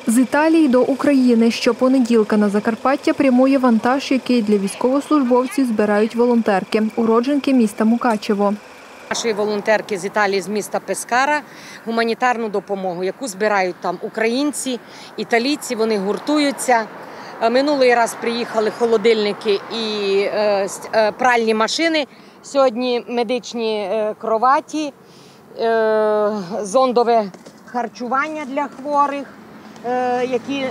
З Італії до України щопонеділка на Закарпаття прямує вантаж, який для військовослужбовців збирають волонтерки, уродженки міста Мукачево. Наші волонтерки з Італії, з міста Пескара, гуманітарну допомогу, яку збирають там українці, італійці, вони гуртуються. Минулий раз приїхали холодильники і пральні машини, сьогодні медичні кроваті, зондове харчування для хворих, які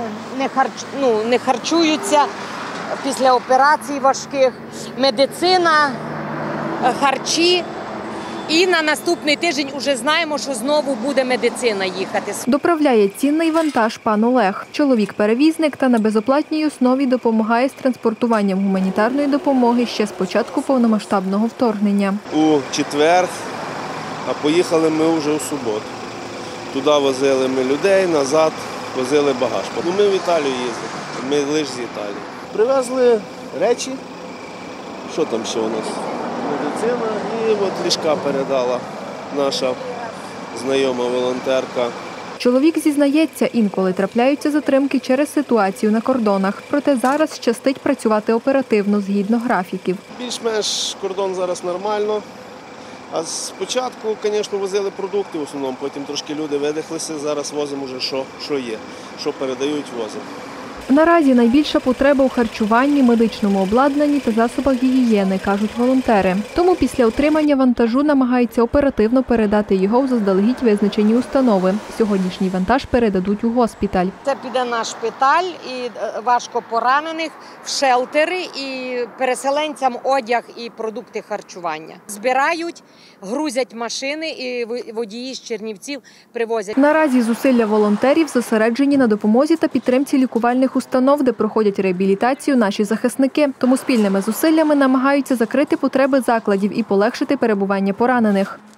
не харчуються після операцій важких, медицина, харчі. І на наступний тиждень вже знаємо, що знову буде медицина їхати. Доправляє цінний вантаж пан Олег. Чоловік-перевізник та на безоплатній основі допомагає з транспортуванням гуманітарної допомоги ще з початку повномасштабного вторгнення. У четвер, а поїхали ми вже у суботу. Туди возили ми людей, назад возили багаж. Ми в Італію їздили, ми лише з Італії. Привезли речі, що там ще у нас? Медицина і от ліжка передала наша знайома волонтерка. Чоловік зізнається, інколи трапляються затримки через ситуацію на кордонах. Проте зараз щастить працювати оперативно, згідно графіків. Більш-менш кордон зараз нормально. А спочатку, звісно, возили продукти в основному, потім трошки люди видихлися, зараз возимо вже що є, що передають, возимо. Наразі найбільша потреба у харчуванні, медичному обладнанні та засобах гігієни, кажуть волонтери. Тому після отримання вантажу намагаються оперативно передати його в заздалегідь визначені установи. Сьогоднішній вантаж передадуть у госпіталь. Це піде на шпиталь і важкопоранених, в шелтери, і переселенцям одяг і продукти харчування. Збирають, грузять машини і водії з Чернівців привозять. Наразі зусилля волонтерів зосереджені на допомозі та підтримці лікувальних установ, де проходять реабілітацію наші захисники. Тому спільними зусиллями намагаються закрити потреби закладів і полегшити перебування поранених.